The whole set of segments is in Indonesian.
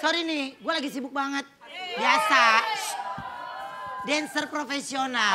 Sorry nih, gue lagi sibuk banget. Biasa. Dancer profesional.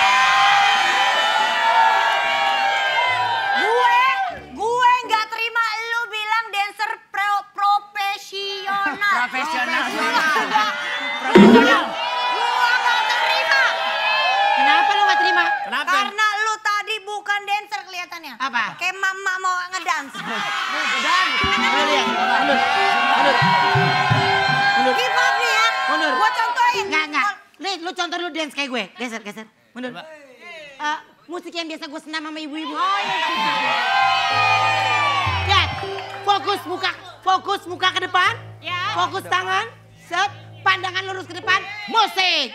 Gue nggak terima lu bilang dancer profesional. Profesional. Profesional. Gue nggak terima. Kenapa lu gak terima? Kenapa? Karena lu tadi bukan dancer kelihatannya. Apa? Kayak mama mau ngedance. Mundur ya, mundur. Hip hop nih ya. Mundur. Gue contohin. Enggak. Nih, lu contoh dulu dance kayak gue. Geser. Mundur. Musik yang biasa gue senam sama ibu-ibu. Oh iya. Lihat, fokus muka ke depan. Ya. Fokus tangan, set, pandangan lurus ke depan, musik.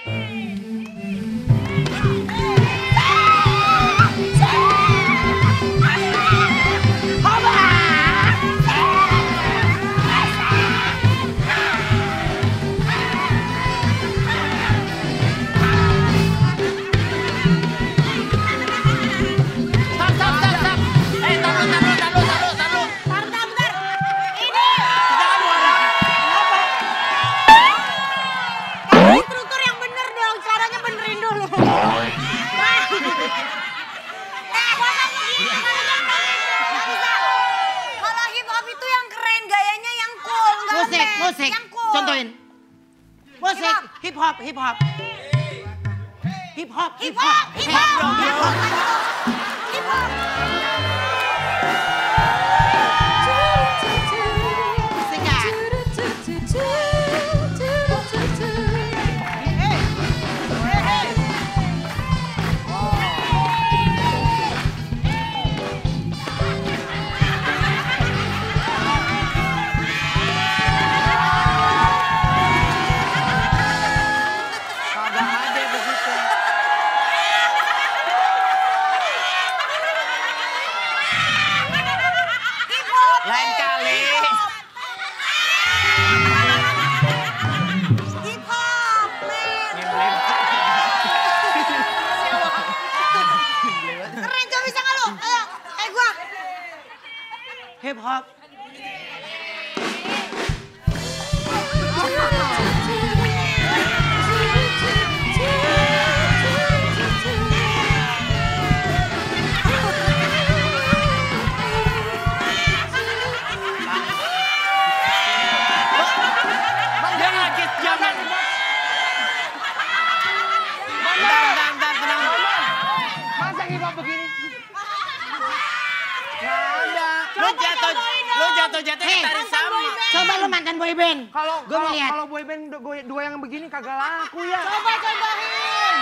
Musik, contohin. Musik, hip hop. Lain kali. Hip hop, man. Keren, coba bisa nggak lu? Ayo, gua. Hip hop. Bentar, tenang. Masa hip hop begini? Lu jatuh-jatuh Hey, tarik sama. Coba lu mantan boyband. Gue mau lihat. Kalau boyband dua yang begini kagak laku ya. Cobain.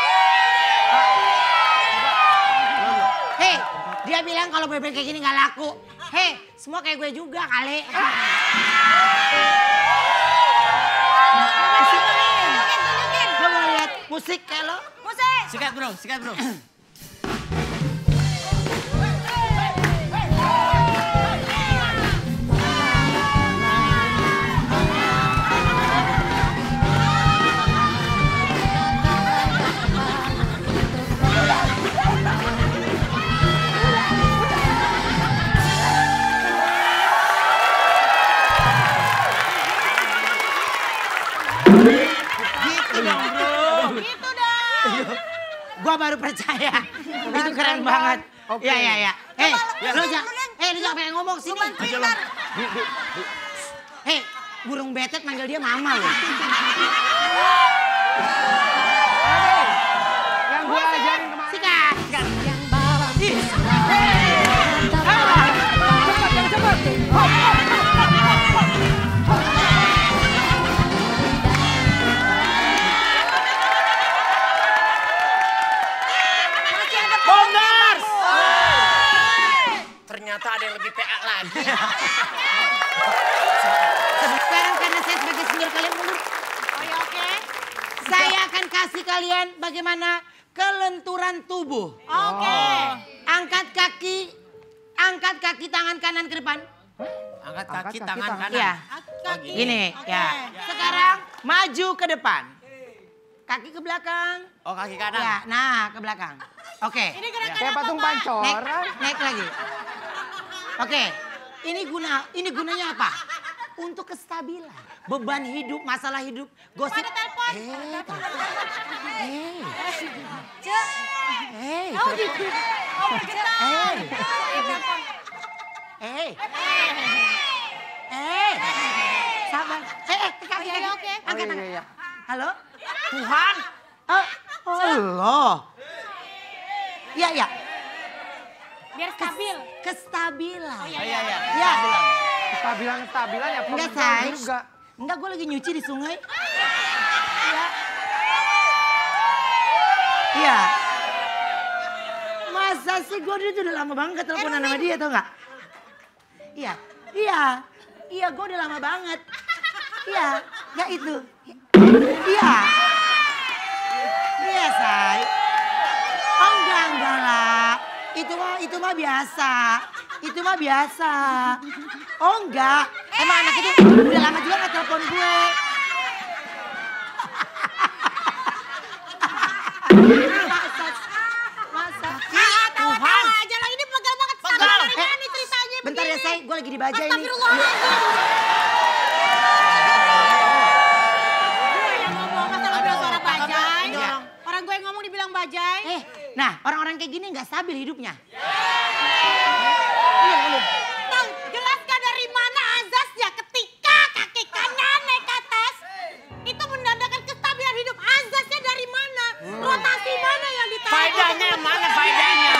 Hei, dia bilang kalau boyband kayak gini gak laku. Hei, semua kayak gue juga kali. Tunjukin. Gue mau lihat musik kayak lo. Musik. Sikat bro. Gitu dong. Gua baru percaya. Itu keren banget. Oke. Iya. Hei, lu lu jangan pengen ngomong sini. Pintar. Hei, burung betet manggil dia mama loh. Yang gue ajarin kemarin. Sikat. Bongars! Ternyata ada yang lebih PA lagi. Sekarang karena saya sebagai senior kalian mundur. Oh ya oke. Saya akan kasih kalian bagaimana kelenturan tubuh. Oke. Angkat kaki tangan kanan ke depan. Angkat kaki kaki, tangan tangan. kanan. Iya. Kaki. Gini, Oke. ya. Sekarang maju ke depan. Kaki ke belakang. Oh kaki kanan. Ya, nah ke belakang. Oke. Ini gerakan Kayak apa, patung Pak? pancoran. Naik lagi. Oke. Ini gunanya apa? untuk kestabilan. Beban hidup, masalah hidup, gosip. Ada telepon. Oh gitu. Oh bergetar. Sabar. Oke. Angkat, Oh, angkat. iya. Halo? Tuhan. Loh. Iya. Biar stabil. Kestabilan. Iya. Ya. Stabilan ya. Enggak, perempuan Say. juga. Enggak, gue lagi nyuci di sungai. Iya. Masa sih gue udah lama banget teleponan sama dia, tau gak? Iya, gue udah lama banget. Iya, ya itu. Iya, Say. Oh enggak lah. Itu mah biasa. Oh enggak. Emang anak itu udah lama juga gak telepon gue. Masa? Tawa aja lah ini pegal banget. Stabil dari mana nih ceritanya Bentar ya, Say. Gue lagi dibaca ini. Astagfirullahaladzim. Gue yang ngomong masa lu bilang suara bajai. Iya. Orang gue yang ngomong dibilang bajai. Nah, orang-orang kayak gini nggak stabil hidupnya. Tang, jelaskan dari mana azasnya ketika kaki kanan naik ke atas. Itu menandakan kestabilan hidup. Azasnya dari mana? Rotasi mana yang ditaruh? Faedahnya mana faedahnya?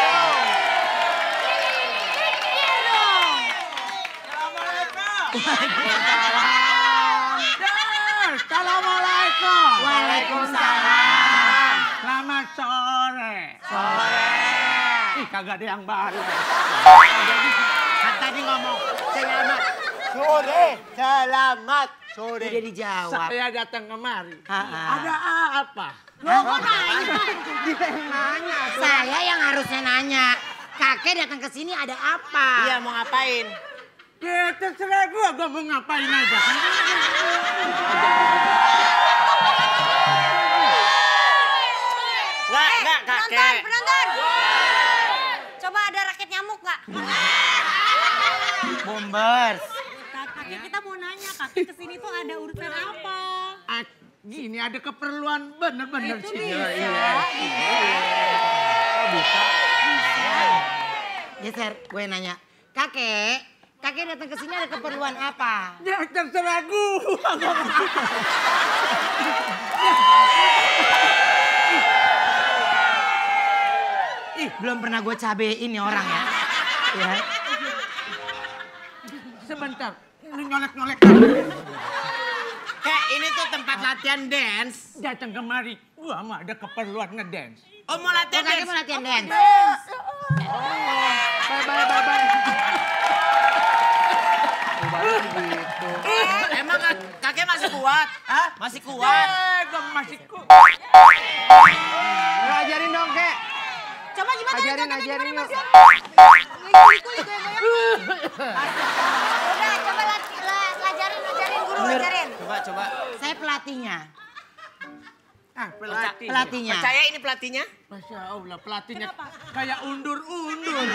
Iya dong. Assalamualaikum. Waalaikumsalam. Selamat sore. Ih, kagak ada yang baru. Kan tadi ngomong selamat. Selamat sore. Udah dijawab. Saya datang kemari. Ha-ha. Ada apa? Loh, kok nanya? Kita yang nanya. Saya yang harusnya nanya. Kakek datang ke sini ada apa? Iya mau ngapain? Ya terserah gua mau ngapain aja. Enggak kakek. Penonton. Coba ada raket nyamuk nggak? Bombers. Kakek kita mau nanya, kakek kesini tuh ada urusan apa? Gini ada keperluan bener-bener Itu sih. bisa. Geser, gue nanya. Kakek datang ke sini ada keperluan apa? Ya terserah gua. Ih, belum pernah gue cabein nih orang ya. Ya. Sebentar, lu nyolek-nyolek. Kek ini tuh tempat latihan dance. Datang kemari, gua mah ada keperluan ngedance. Oh mau latihan Kakek dance? mau latihan dance. Bye. Gitu. Emang kakek masih kuat? Hah? Masih kuat? Gua masih Ajarin dong, Kek. Coba gimana? Ajarin Mas yuk. Yon? Udah, coba ajarin guru, ajarin. Coba. Saya pelatihnya. Pelatih. Percaya ini pelatihnya? Masya Allah, pelatihnya kayak undur-undur.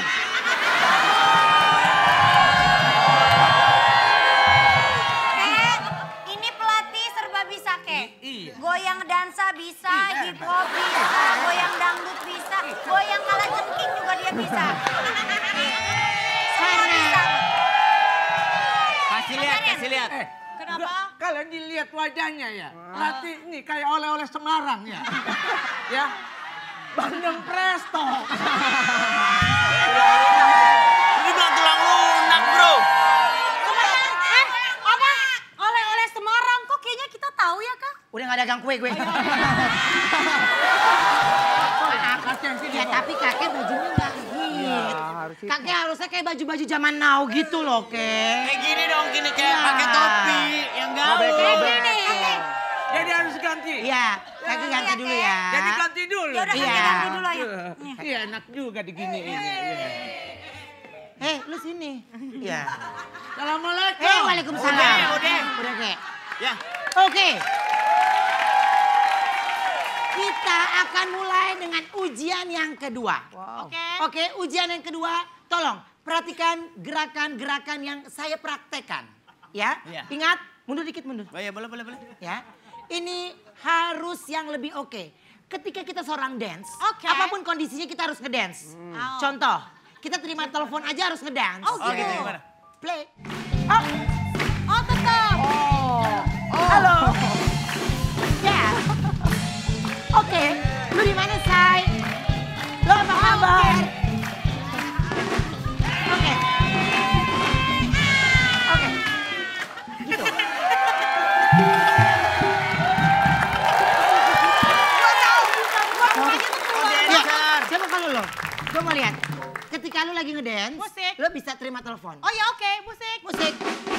Ini pelatih serba bisa, Kek. Iya. Goyang dansa bisa, hip hop bisa, goyang dangdut bisa, goyang kala jengking juga dia bisa. Semua bisa. Kasih lihat. Kenapa? Kalian dilihat wajahnya ya. Pelatih ini kayak oleh-oleh Semarang ya. Ya. Bandeng Presto. Ini bilang tulang lunak bro. Apa? Oleh-oleh Semarang kok kayaknya kita tahu ya, Kak? Udah gak dagang kue gue. Kasihan sih Ya tapi kakek bajunya gak hit. Kakek harusnya kayak baju-baju zaman now gitu loh, Kek. Kayak gini dong, gini kayak Ya. pakai topi yang gaul. Jadi harus ganti. Iya, kakek ganti dulu ya. Jadi ganti dulu. Ya udah Iya. ganti ganti dulu ayo. Iya enak juga diginiin. Lu sini. Iya. Assalamualaikum. Waalaikumsalam. Udah. Udah, Kek. Ya. Oke. Kita akan mulai dengan ujian yang kedua. Oke. Oke, ujian yang kedua, tolong perhatikan gerakan-gerakan yang saya praktekkan. ya. Iya. Ingat, mundur dikit mundur. Oh ya boleh. Ya. Ini harus yang lebih oke. Ketika kita seorang dance, Oke. apapun kondisinya kita harus ngedance. Contoh, kita terima telepon aja harus ngedance. Oh, gitu. Gimana? Play. Oh, tetap. Halo. Ya. Oke, lu di mana, Say? Lu apa kabar? Oke. Gitu. Dancer. Coba kalau lo, gue mau lihat. Ketika lu lagi ngedance, Musik. lu bisa terima telepon. Oh ya oke, musik. Musik.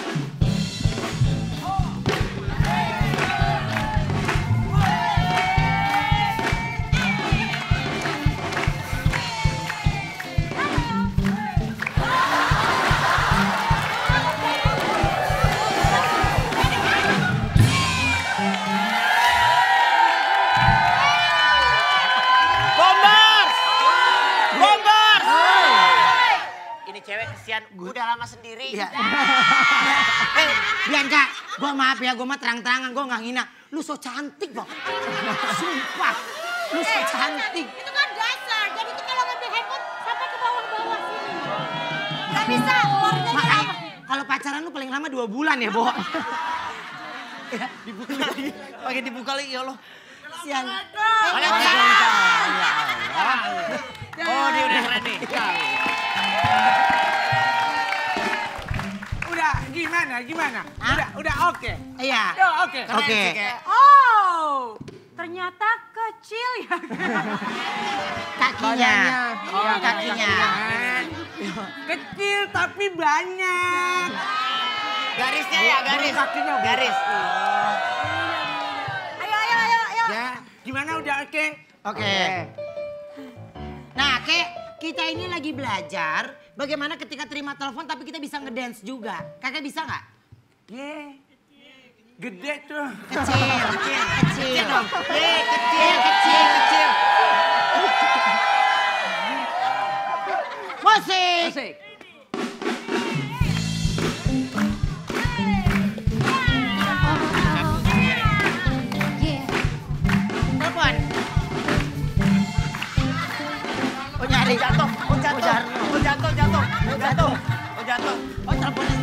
Bombers! Ini cewek kesian udah lama sendiri. Iya. Bianca, gue maaf ya, gue mah terang-terangan, gue gak ngina. Lu so cantik, Bang. Sumpah, lu so cantik. Itu kan dasar. Jadi kita kalau ngambil handphone sampai ke bawah-bawah sini. Gak bisa, keluarnya Makanya kalau pacaran lu paling lama 2 bulan ya, Bo. Dibuka lagi. Pakai dibuka lagi ya Allah. Sian. Oh dia udah keren nih. Udah gimana? Hah? Udah oke. Iya. Udah oke. Keren Oke. sih, kayak. Oh, ternyata kecil ya. Kakinya. Badannya. Oh, kakinya. Kecil tapi banyak. Garisnya ya, garis. Kakinya Garis. Ayo. Ya, gimana udah oke? Oke. Nah, kita ini lagi belajar bagaimana ketika terima telepon tapi kita bisa ngedance juga. Kakak bisa nggak? Ye. Gede tuh. Kecil. Kecil dong. Kecil. Musik. Asik. Telepon. Oh nyari. Jatuh. Oh teleponnya.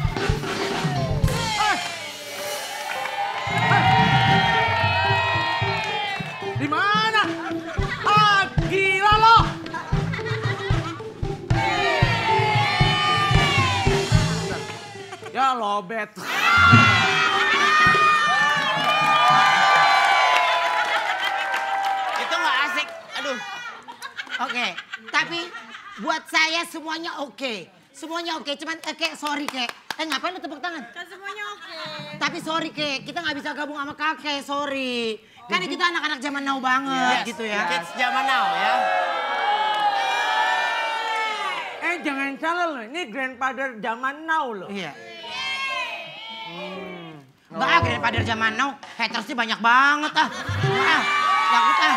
Di mana? Ah, gila lo. Ya lobet. Itu nggak asik. Aduh. Oke, tapi buat saya semuanya oke. Semuanya oke, cuman sorry kek. Ngapain lu tepuk tangan? Kan semuanya oke. Tapi sorry kek, kita nggak bisa gabung sama kakek, sorry. Karena kita anak-anak zaman now banget Yes, gitu ya. Kids zaman now ya. Jangan salah lo, ini grandfather zaman now lo. Iya. Enggak, daripada zaman now, haters sih banyak banget ah. Takut ah.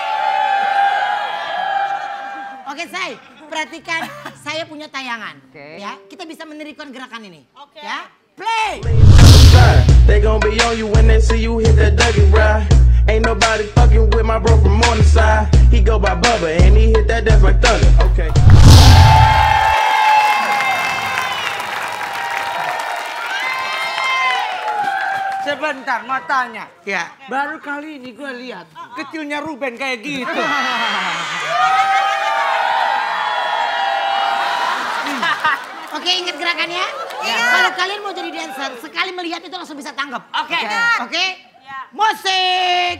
Oke, Say, perhatikan saya punya tayangan. Oke. Ya, kita bisa menirukan gerakan ini. Oke. Ya, play. They gon' be on you when they see you hit that Dougie ride. Ain't nobody fucking with my bro from on the side. He go by Bubba and he hit that dance like thunder. Okay. Sebentar, mau tanya. Ya. Baru kali ini gue lihat kecilnya Ruben kayak gitu. Oke, ingat gerakannya? Kalau kalian mau jadi dancer, sekali melihat itu langsung bisa tanggap. Oke. Oke? Musik.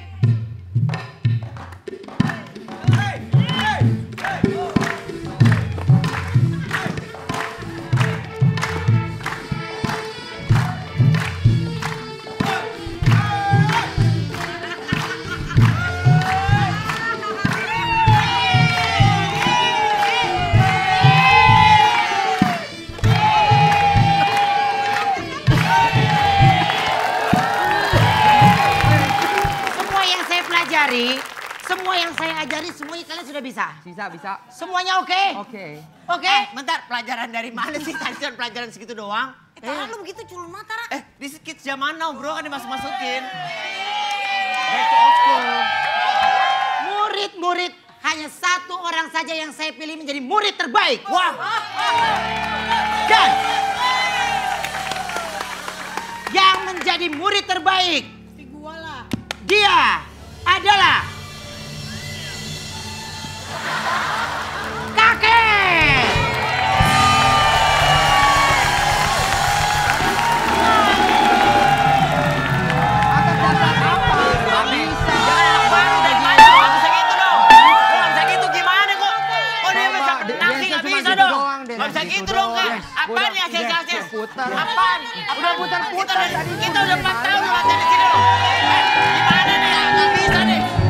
Semua yang saya ajari, semuanya kalian sudah bisa. Bisa. Semuanya oke? Oke. Oke? Bentar, pelajaran dari mana sih? Tadi kan pelajaran segitu doang. Tara lu begitu culun mata, Ra. This is kids zaman now bro, kan dimasuk-masukin. Back to old school. Murid-murid, hanya satu orang saja yang saya pilih menjadi murid terbaik. Wah. Dan yang menjadi murid terbaik, Si gua lah. dia adalah kakek. Gak bisa gitu dong, Kak. Apaan ya akses-akses? Apaan? Udah putar-putar tadi. Kita udah 4 tahun latihan di sini loh. Gimana nih? Gak bisa nih.